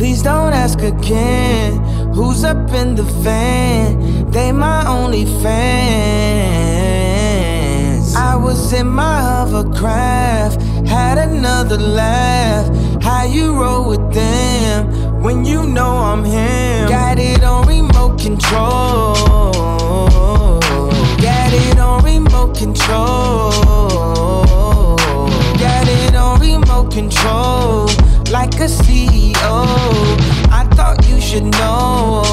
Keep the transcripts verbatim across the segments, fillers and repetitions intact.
Please don't ask again. Who's up in the van? They my only fans. I was in my hovercraft, had another laugh. How you roll with them when you know I'm him? Got it on remote control. Got it on remote control. Got it on remote control. Like a C E O, I thought you should know.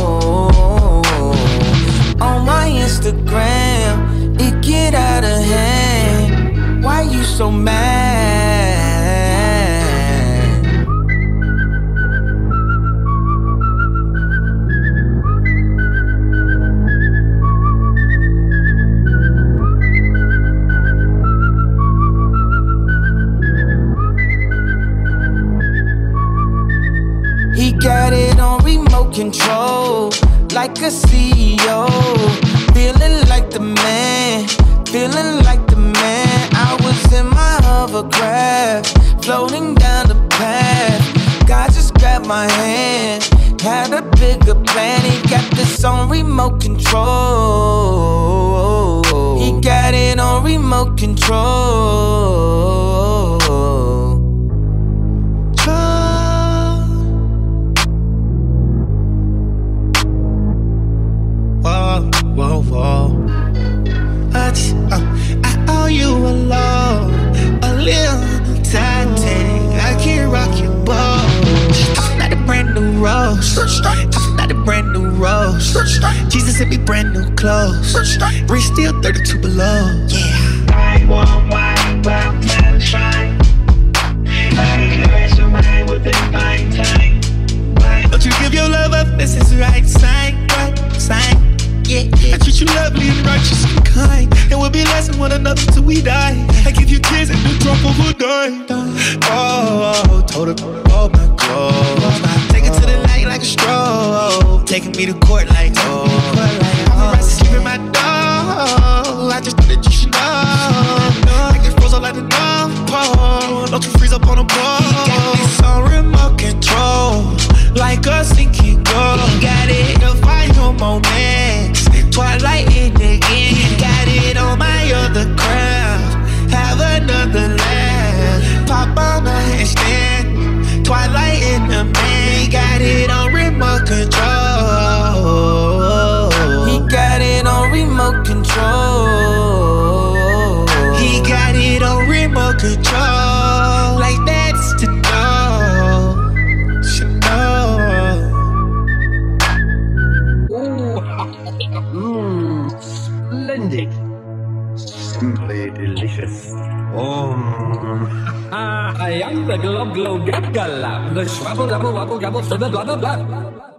On my Instagram, it get out of hand. Why you so mad? He got it on remote control, like a C E O. Feeling like the man, feeling like the man. I was in my hovercraft, floating down the path. God just grabbed my hand, had a bigger plan. He got this on remote control. He got it on remote control. Whoa, whoa. I, uh, I owe you a love, a little Titanic. I can't rock your boat. I'm not a brand new rose. I'm not a brand new rose. Jesus sent me brand new clothes. Wrist still thirty-two below. Yeah. I want wine, but I'm shine. I caress your mind within fine time. Don't you give your love up, this is the right sign, right sign. Yeah, yeah. I treat you lovely and righteous and kind, and we'll be less than one another till we die. I give you kids and the drop of a dime. Oh, told her, oh my God. Take it to the light like a stroll, taking me to court like, oh. I'm a right to sleep in my door. I just thought that you should know. I get froze up like the North Pole. Don't you freeze up on the ball. He got this on remote control, like a sinking goal. He got it to find your moments. Twilight in again. He got it on my other craft. Have another laugh. Pop on my handstand. Twilight in the man. He got it on remote control. He got it on remote control. He got it on remote control. Like that's to know. Should know. Mmm, splendid. Simply delicious. Oh, I am the glob glob gab gallop, the schwabble dabble wabble gabble, blah blah blah blah.